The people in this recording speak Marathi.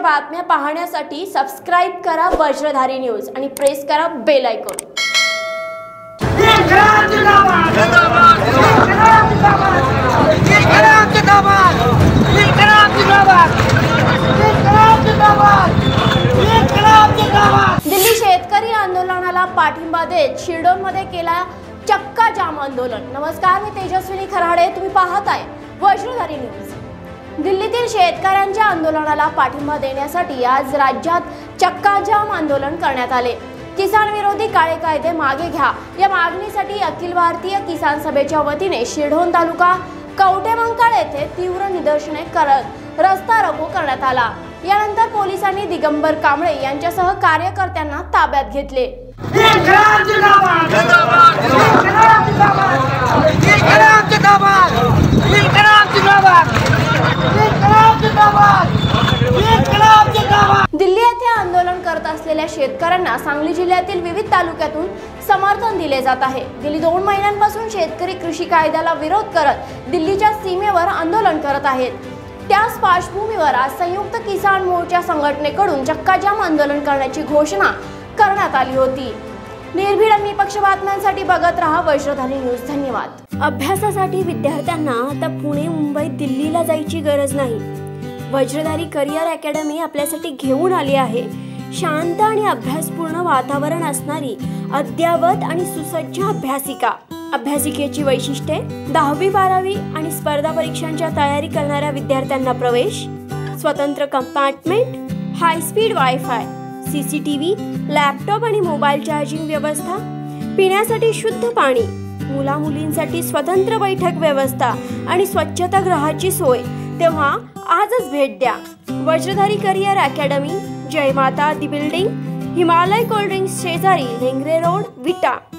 बातम्या पाहण्यासाठी सबस्क्राइब करा वज्रधारी न्यूज आणि प्रेस करा बेल आयकॉन। दिल्ली शेतकरी आंदोलनाला पाठिंबा देत शिरडोनमध्ये केला चक्का जाम आंदोलन। नमस्कार, मी तेजस्विनी खराडे, तुम्ही पाहताय वज्रधारी न्यूज। दिल्लीतील शेतकऱ्यांच्या आंदोलनाला पाठिंबा देण्यासाठी आज राज्यात चक्का जाम आंदोलन करण्यात आले। किसान विरोधी काळे कायदे मागे घ्या या मागणीसाठी अखिल भारतीय किसान सभेच्या वतीने शिरडोन तालुका कवठेमंकाळ येथे तीव्र निदर्शने करत रस्ता रोको करण्यात आला। यानंतर पोलिसांनी दिगंबर कांबळे यांच्यासह कार्यकर्त्यांना ताब्यात घेतले। दिल्ली येथे आंदोलन करत असलेल्या शेतकऱ्यांना सांगली जिल्ह्यातील विविध तालुक्यातून समर्थन दिले जात आहे। गेली 2 महिन्यांपासून शेतकरी कृषी कायद्याला विरोध करत दिल्लीच्या सीमेवर आंदोलन करत आहेत। त्याच पार्श्वभूमीवर आज संयुक्त किसान मोर्चा संघटनेकडून चक्का जाम आंदोलन करण्याची घोषणा करण्यात आली होती। निर्भीड आणि निष्पक्ष बातम्यांसाठी बघत रहा वज्रधारी न्यूज। धन्यवाद। अभ्यासासाठी विद्यार्थ्यांना आता पुणे, मुंबई, दिल्लीला जायची गरज नाही। वज्रधारी करिअर अकॅडमी आपल्यासाठी घेऊन आली आहे शांत आणि अभ्यासपूर्ण वातावरण असणारी अद्ययावत आणि सुसज्ज अभ्यासिका। अभ्यासिकेची वैशिष्ट्ये 10वी 12वी आणि स्पर्धा परीक्षांच्या तयारी करणाऱ्या विद्यार्थ्यांना प्रवेश, स्वतंत्र compartment, high speed wifi, CCTV, laptop आणि मोबाईल चार्जिंग व्यवस्था, पिण्यासाठी शुद्ध पाणी, मुला मुलींसाठी स्वतंत्र बैठक व्यवस्था आणि स्वच्छतागृहाची सोय। तेव्हा आजच भेट द्या। वज्रधारी career academy, Jai Mata Di building, Himalaya cold drinks शेजारी, लेंगरे रोड, विटा।